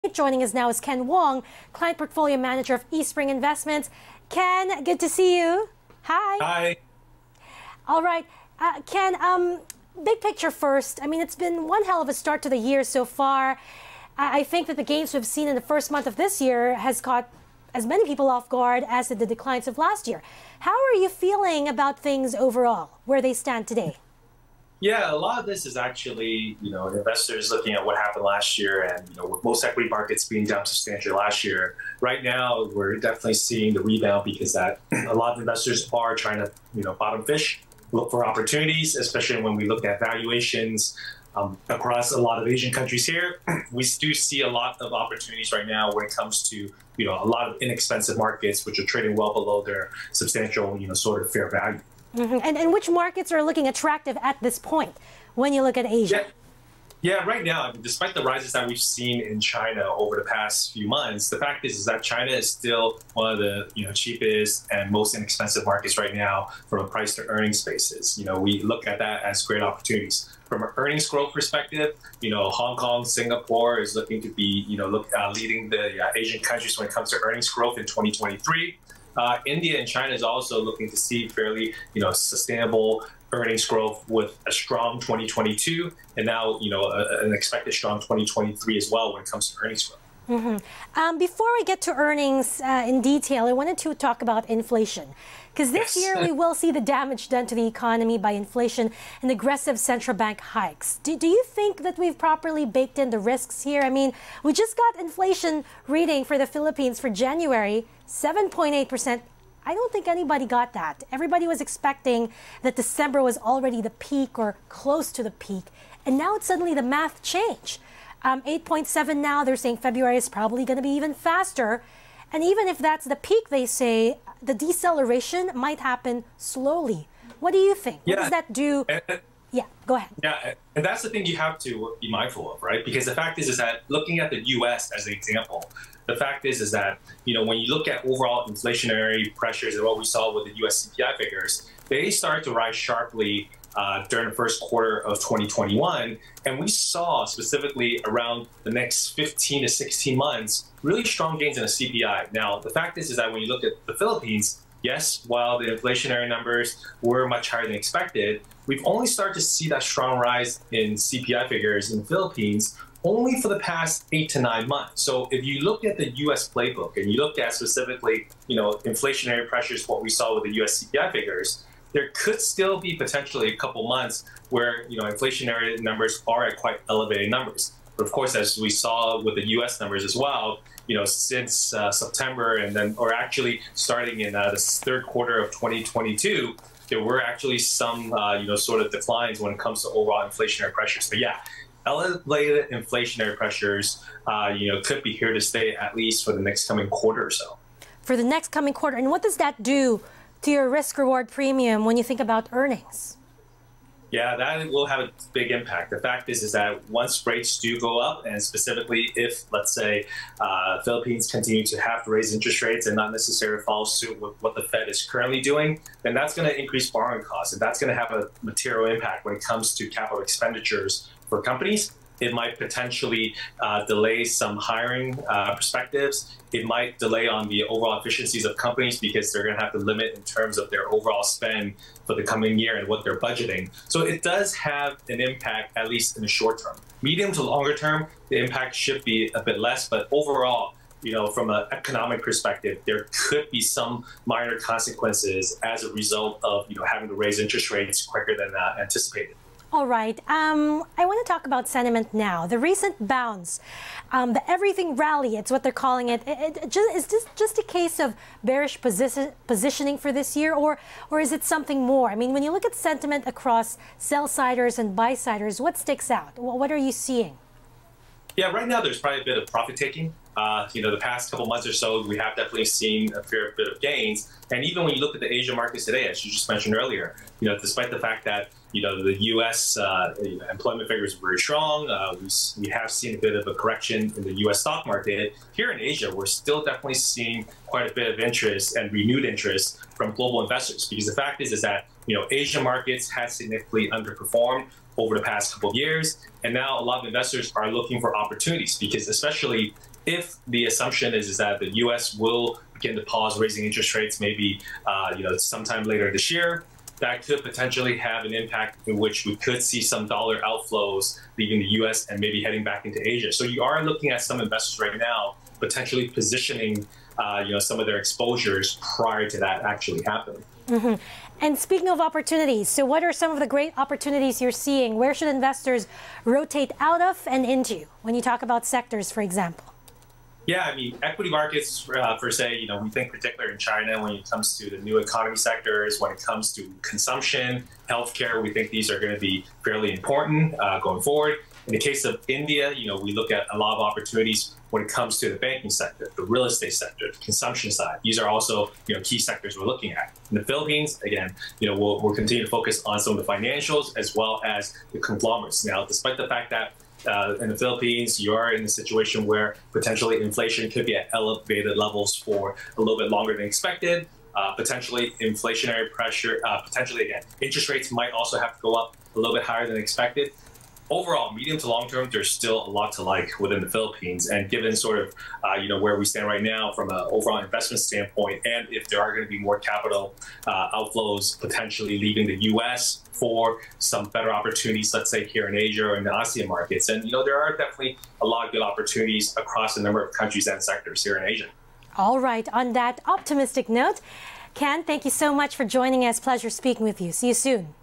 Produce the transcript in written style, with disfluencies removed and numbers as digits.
Joining us now is Ken Wong, Client Portfolio Manager of Eastspring Investments. Ken, good to see you. Hi. Hi. All right. Ken, big picture first. I mean, it's been one hell of a start to the year so far. I think that the gains we've seen in the first month of this year has caught as many people off guard as did the declines of last year. How are you feeling about things overall, where they stand today? Yeah, a lot of this is actually, investors looking at what happened last year and, with most equity markets being down substantially last year. Right now, we're definitely seeing the rebound because that a lot of investors are trying to, bottom fish, look for opportunities, especially when we look at valuations across a lot of Asian countries here. We do see a lot of opportunities right now when it comes to, a lot of inexpensive markets, which are trading well below their substantial, sort of fair value. And which markets are looking attractive at this point when you look at Asia? Yeah, right now, I mean, despite the rises that we've seen in China over the past few months, the fact is that China is still one of the cheapest and most inexpensive markets right now from a price to earnings basis. We look at that as great opportunities. From an earnings growth perspective, Hong Kong, Singapore is looking to be leading the Asian countries when it comes to earnings growth in 2023. India and China is also looking to see fairly, sustainable earnings growth with a strong 2022, and now, an expected strong 2023 as well when it comes to earnings growth. Before we get to earnings in detail, I wanted to talk about inflation. Because this year we will see the damage done to the economy by inflation and aggressive central bank hikes. Do you think that we've properly baked in the risks here? I mean, we just got inflation reading for the Philippines for January, 7.8%. I don't think anybody got that. Everybody was expecting that December was already the peak or close to the peak. And now it's suddenly the math changed. 8.7 now, they're saying February is probably going to be even faster. And even if that's the peak, they say, the deceleration might happen slowly. What do you think? What does that do? Yeah, go ahead. Yeah, and that's the thing you have to be mindful of, right? Because the fact is that looking at the U.S. as an example, the fact is that, when you look at overall inflationary pressures and what we saw with the U.S. CPI figures, they started to rise sharply during the first quarter of 2021. And we saw specifically around the next 15 to 16 months, really strong gains in the CPI. Now, the fact is that when you look at the Philippines, yes, while the inflationary numbers were much higher than expected, we've only started to see that strong rise in CPI figures in the Philippines only for the past 8 to 9 months. So if you look at the U.S. playbook and you look at specifically, inflationary pressures, what we saw with the U.S. CPI figures, there could still be potentially a couple months where, inflationary numbers are at quite elevated numbers. But of course, as we saw with the U.S. numbers as well, since September or actually starting in the third quarter of 2022, there were actually some, sort of declines when it comes to overall inflationary pressures. But yeah, elevated inflationary pressures, could be here to stay at least for the next coming quarter or so. For the next coming quarter. And what does that do to your risk-reward premium when you think about earnings? Yeah, that will have a big impact. The fact is that once rates do go up, and specifically if, let's say, Philippines continue to have to raise interest rates and not necessarily follow suit with what the Fed is currently doing, then that's going to increase borrowing costs, and that's going to have a material impact when it comes to capital expenditures for companies. It might potentially delay some hiring perspectives. It might delay on the overall efficiencies of companies because they're going to have to limit in terms of their overall spend for the coming year and what they're budgeting. So it does have an impact, at least in the short term. Medium to longer term, the impact should be a bit less, but overall, from an economic perspective, there could be some minor consequences as a result of, having to raise interest rates quicker than anticipated. All right. I want to talk about sentiment now. The recent bounce, the everything rally, it's what they're calling it. Is this just a case of bearish positioning for this year, or is it something more? I mean, when you look at sentiment across sell-siders and buy-siders, what sticks out? What are you seeing? Yeah, right now there's probably a bit of profit taking. The past couple months or so, we have definitely seen a fair bit of gains. And even when you look at the Asian markets today, as you just mentioned earlier, despite the fact that, the U.S. Employment figures are very strong, we have seen a bit of a correction in the U.S. stock market. Here in Asia, we're still definitely seeing quite a bit of interest and renewed interest from global investors, because the fact is that, Asian markets have significantly underperformed over the past couple of years. And now a lot of investors are looking for opportunities because especially if the assumption is that the U.S. will begin to pause raising interest rates maybe sometime later this year, that could potentially have an impact in which we could see some dollar outflows leaving the U.S. and maybe heading back into Asia. So you are looking at some investors right now potentially positioning some of their exposures prior to that actually happening. Mm-hmm. And speaking of opportunities, so what are some of the great opportunities you're seeing? Where should investors rotate out of and into when you talk about sectors, for example? Yeah, I mean, equity markets, per se, we think particularly in China when it comes to the new economy sectors, when it comes to consumption, healthcare, we think these are going to be fairly important going forward. In the case of India, we look at a lot of opportunities when it comes to the banking sector, the real estate sector, the consumption side. These are also, key sectors we're looking at. In the Philippines, again, we'll continue to focus on some of the financials as well as the conglomerates. Now, despite the fact that in the Philippines, you are in a situation where potentially inflation could be at elevated levels for a little bit longer than expected. Potentially inflationary pressure, potentially, again, interest rates might also have to go up a little bit higher than expected. Overall, medium to long term, there's still a lot to like within the Philippines. And given sort of, where we stand right now from an overall investment standpoint, and if there are going to be more capital outflows potentially leaving the U.S. for some better opportunities, let's say here in Asia or in the ASEAN markets. And, there are definitely a lot of good opportunities across a number of countries and sectors here in Asia. All right. On that optimistic note, Ken, thank you so much for joining us. Pleasure speaking with you. See you soon.